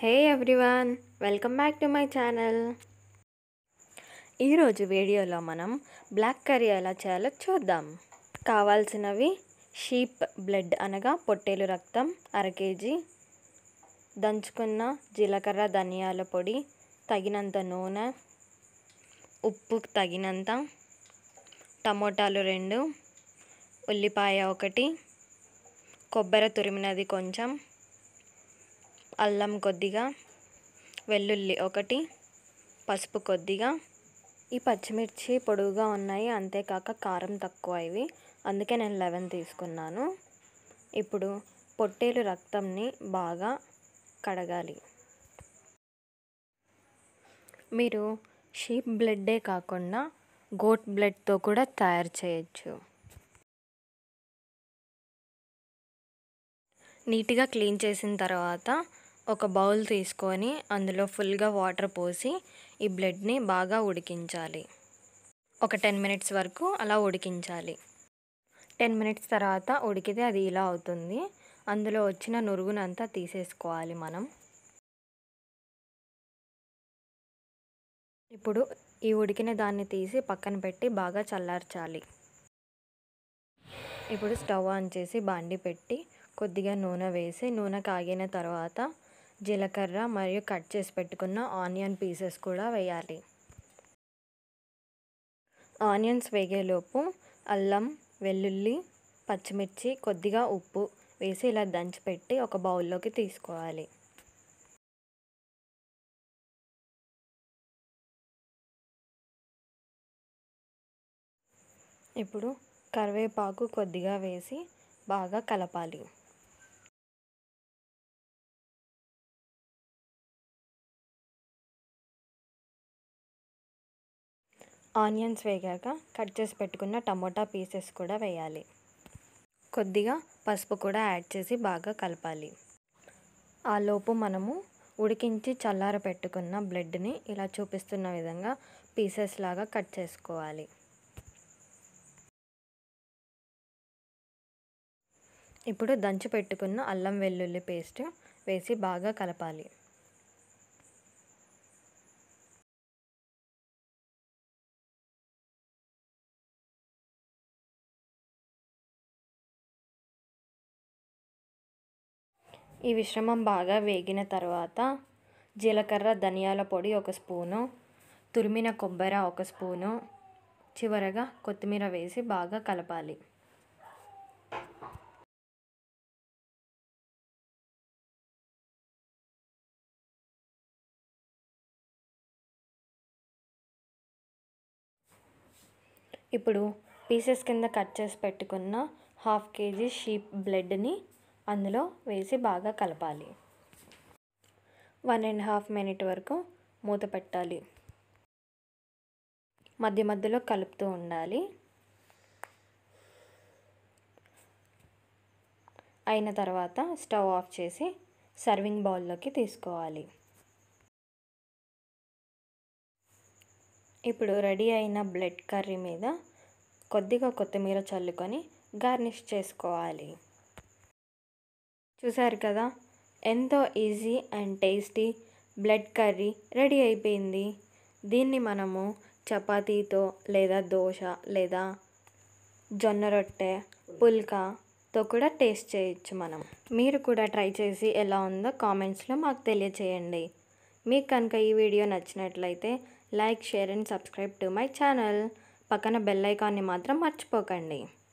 Hey everyone, welcome back to my channel. ఈరోజు వీడియోలో మనం బ్లాక్ కర్రీ ఎలా చేయాలో చూద్దాం. కావాల్సినవి షీప్ బ్లడ్ అనగా పొట్టేలు రక్తం 1/2 kg, దంచుకున్న జీలకర్ర ధనియాల పొడి, తగినంత నూనె, ఉప్పు తగినంత, టమోటాలు 2, ఉల్లిపాయ 1, కొబ్బరి తురిమినది కొంచెం, అల్లం కొద్దిగా, వెల్లుల్లి 1, పసుపు కొద్దిగా. ఈ పచ్చిమిర్చి పొడుగుగా ఉన్నాయి, అంతేకాక కారం తక్కువ ఇవి, అందుకే నేను 11 తీసుకున్నాను. ఇప్పుడు పొట్టేలు రక్తంని బాగా కడగాలి. మీరు షీప్ బ్లడ్డే కాకుండా గోట్ బ్లడ్తో కూడా తయారు చేయొచ్చు. నీట్గా క్లీన్ చేసిన తర్వాత ఒక బౌల్ తీసుకొని అందులో ఫుల్గా వాటర్ పోసి ఈ బ్లడ్ని బాగా ఉడికించాలి. ఒక 10 minutes వరకు అలా ఉడికించాలి. 10 minutes తర్వాత ఉడికితే అది ఇలా అవుతుంది. అందులో వచ్చిన నురుగునంతా తీసేసుకోవాలి మనం. ఇప్పుడు ఈ ఉడికిన దాన్ని తీసి పక్కన పెట్టి బాగా చల్లార్చాలి. ఇప్పుడు స్టవ్ ఆన్ చేసి బాండి పెట్టి కొద్దిగా నూనె వేసి, నూనె కాగిన తర్వాత జీలకర్ర మరియు కట్ చేసి పెట్టుకున్న ఆనియన్ పీసెస్ కూడా వేయాలి. ఆనియన్స్ వేగేలోపు అల్లం, వెల్లుల్లి, పచ్చిమిర్చి, కొద్దిగా ఉప్పు వేసి ఇలా దంచిపెట్టి ఒక బౌల్లోకి తీసుకోవాలి. ఇప్పుడు కరివేపాకు కొద్దిగా వేసి బాగా కలపాలి. ఆనియన్స్ వేగాక కట్ చేసి పెట్టుకున్న టమోటా పీసెస్ కూడా వేయాలి. కొద్దిగా పసుపు కూడా యాడ్ చేసి బాగా కలపాలి. ఆలోపు మనము ఉడికించి చల్లార పెట్టుకున్న బ్లడ్ని ఇలా చూపిస్తున్న విధంగా పీసెస్ లాగా కట్ చేసుకోవాలి. ఇప్పుడు దంచి పెట్టుకున్న అల్లం వెల్లుల్లి పేస్ట్ వేసి బాగా కలపాలి. ఈ మిశ్రమం బాగా వేగిన తర్వాత జీలకర్ర ధనియాల పొడి 1 స్పూను, తురిమిన కొబ్బరి 1 స్పూను, చివరగా కొత్తిమీర వేసి బాగా కలపాలి. ఇప్పుడు పీసెస్ కింద కట్ చేసి పెట్టుకున్న 1/2 kg షీప్ బ్లడ్ని అందులో వేసి బాగా కలపాలి. 1.5 minute వరకు మూత పెట్టాలి. మధ్య మధ్యలో కలుపుతూ ఉండాలి. అయిన తర్వాత స్టవ్ ఆఫ్ చేసి సర్వింగ్ బౌల్లోకి తీసుకోవాలి. ఇప్పుడు రెడీ అయిన బ్లడ్ కర్రీ మీద కొద్దిగా కొత్తిమీర చల్లుకొని గార్నిష్ చేసుకోవాలి. చూసారు కదా, ఎంతో easy and tasty blood curry ready అయిపోయింది. దీన్ని మనము చపాతీతో లేదా దోశ లేదా జొన్న రొట్టె, పుల్కాతో కూడా టేస్ట్ చేయొచ్చు మనం. మీరు కూడా ట్రై చేసి ఎలా ఉందో కామెంట్స్లో మాకు తెలియచేయండి. మీకు కనుక ఈ వీడియో నచ్చినట్లయితే like, share and subscribe to my channel. పక్కన బెల్ ఐకాన్ని మాత్రం మర్చిపోకండి.